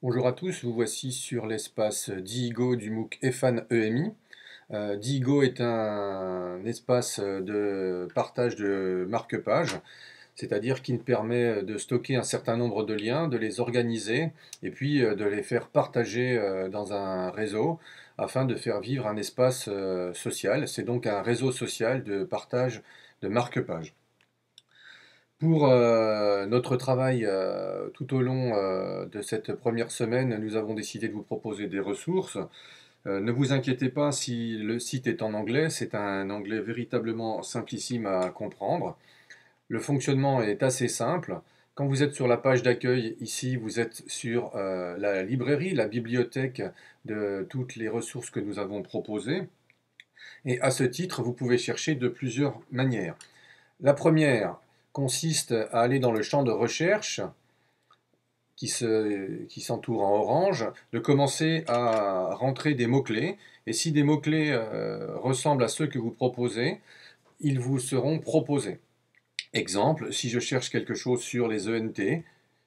Bonjour à tous, vous voici sur l'espace Diigo du MOOC EFAN EMI. Diigo est un espace de partage de marque-pages, c'est-à-dire qu'il permet de stocker un certain nombre de liens, de les organiser et puis de les faire partager dans un réseau afin de faire vivre un espace social. C'est donc un réseau social de partage de marque-pages. Pour notre travail tout au long de cette première semaine, nous avons décidé de vous proposer des ressources. Ne vous inquiétez pas si le site est en anglais, c'est un anglais véritablement simplissime à comprendre. Le fonctionnement est assez simple. Quand vous êtes sur la page d'accueil, ici, vous êtes sur la librairie, la bibliothèque de toutes les ressources que nous avons proposées. Et à ce titre, vous pouvez chercher de plusieurs manières. La première consiste à aller dans le champ de recherche qui s'entoure en orange, de commencer à rentrer des mots-clés. Et si des mots-clés ressemblent à ceux que vous proposez, ils vous seront proposés. Exemple, si je cherche quelque chose sur les ENT,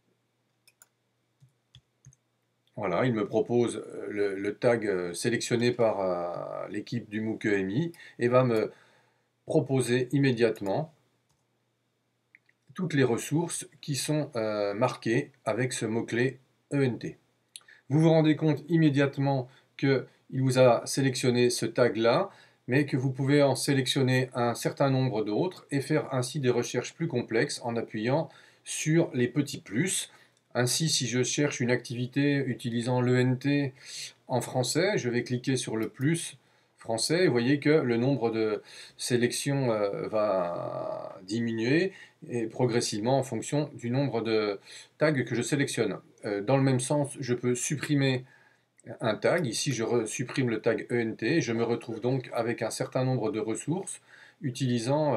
voilà, il me propose le tag sélectionné par l'équipe du MOOC EMI et va me proposer immédiatement toutes les ressources qui sont marquées avec ce mot-clé ENT. Vous vous rendez compte immédiatement qu'il vous a sélectionné ce tag-là, mais que vous pouvez en sélectionner un certain nombre d'autres et faire ainsi des recherches plus complexes en appuyant sur les petits plus. Ainsi, si je cherche une activité utilisant l'ENT en français, je vais cliquer sur le plus français et vous voyez que le nombre de sélections va diminuer et progressivement en fonction du nombre de tags que je sélectionne. Dans le même sens, je peux supprimer un tag. Ici, je supprime le tag ENT et je me retrouve donc avec un certain nombre de ressources utilisant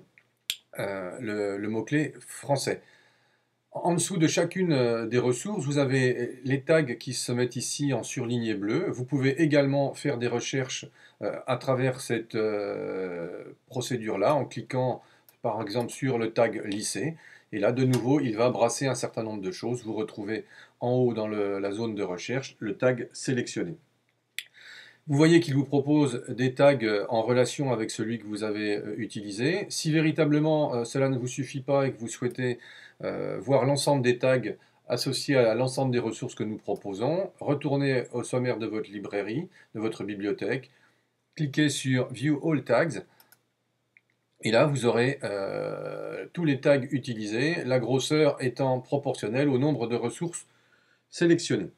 le mot-clé français. En dessous de chacune des ressources, vous avez les tags qui se mettent ici en surligné bleu. Vous pouvez également faire des recherches à travers cette procédure-là en cliquant par exemple sur le tag lycée. Et là, de nouveau, il va brasser un certain nombre de choses. Vous retrouvez en haut dans la zone de recherche le tag sélectionné. Vous voyez qu'il vous propose des tags en relation avec celui que vous avez utilisé. Si véritablement cela ne vous suffit pas et que vous souhaitez voir l'ensemble des tags associés à l'ensemble des ressources que nous proposons, retournez au sommaire de votre librairie, de votre bibliothèque, cliquez sur View All Tags, et là vous aurez tous les tags utilisés, la grosseur étant proportionnelle au nombre de ressources sélectionnées.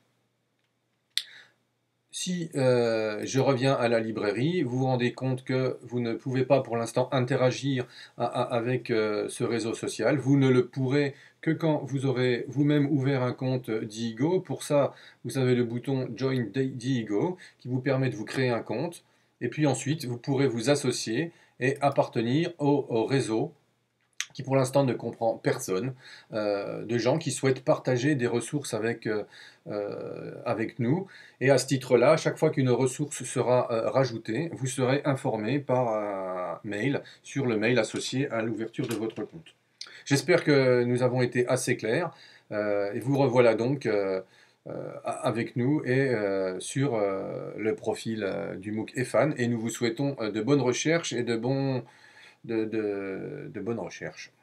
Si je reviens à la librairie, vous vous rendez compte que vous ne pouvez pas pour l'instant interagir avec ce réseau social. Vous ne le pourrez que quand vous aurez vous-même ouvert un compte Diigo. Pour ça, vous avez le bouton Join Diigo qui vous permet de vous créer un compte. Et puis ensuite, vous pourrez vous associer et appartenir au réseau qui pour l'instant ne comprend personne, de gens qui souhaitent partager des ressources avec nous. Et à ce titre-là, chaque fois qu'une ressource sera rajoutée, vous serez informé par mail sur le mail associé à l'ouverture de votre compte. J'espère que nous avons été assez clairs et vous revoilà donc avec nous et sur le profil du MOOC EFAN et nous vous souhaitons de bonnes recherches et de bonnes recherches.